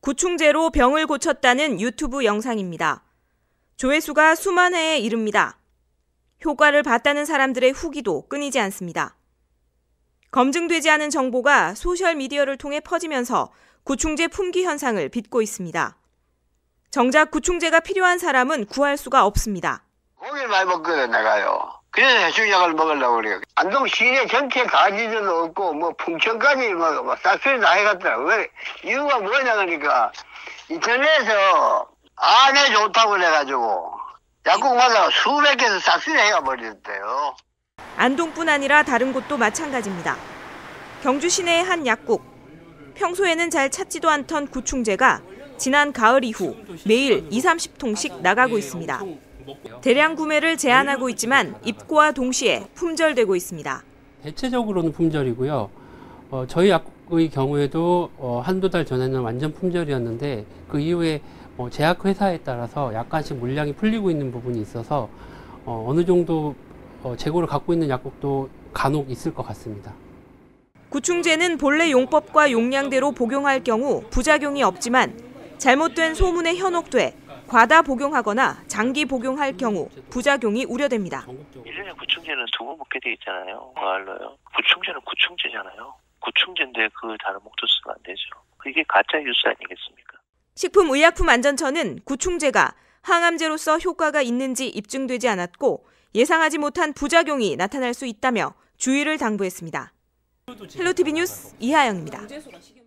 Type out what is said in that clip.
구충제로 병을 고쳤다는 유튜브 영상입니다. 조회수가 수만 회에 이릅니다. 효과를 봤다는 사람들의 후기도 끊이지 않습니다. 검증되지 않은 정보가 소셜미디어를 통해 퍼지면서 구충제 품귀 현상을 빚고 있습니다. 정작 구충제가 필요한 사람은 구할 수가 없습니다. 고기를 많이 먹거든, 내가요. 그래서 해충약을 먹으려고 그래요. 안동 시내 전체 가지도 없고, 풍천까지 싹쓸이 다 해갔더라고요. 왜? 이유가 뭐냐, 그러니까, 인터넷에서, 내 좋다고 그래가지고, 약국마다 수백 개에서 싹쓸이 해가버렸대요. 안동뿐 아니라 다른 곳도 마찬가지입니다. 경주 시내의 한 약국. 평소에는 잘 찾지도 않던 구충제가 지난 가을 이후 매일 20~30통씩 나가고 있습니다. 대량 구매를 제한하고 있지만 입고와 동시에 품절되고 있습니다. 대체적으로는 품절이고요. 저희 약국의 경우에도 한두 달 전에는 완전 품절이었는데 그 이후에 제약회사에 따라서 약간씩 물량이 풀리고 있는 부분이 있어서 어느 정도 재고를 갖고 있는 약국도 간혹 있을 것 같습니다. 구충제는 본래 용법과 용량대로 복용할 경우 부작용이 없지만 잘못된 소문에 현혹돼 과다 복용하거나 장기 복용할 경우 부작용이 우려됩니다. 이전에 구충제는 두 번 먹게 돼 있잖아요. 알로요. 구충제는 구충제잖아요. 구충제인데 그 다른 목도 쓰면 안 되죠. 이게 가짜 뉴스 아니겠습니까? 식품의약품안전처는 구충제가 항암제로서 효과가 있는지 입증되지 않았고 예상하지 못한 부작용이 나타날 수 있다며 주의를 당부했습니다. 헬로티비 뉴스 이하영입니다.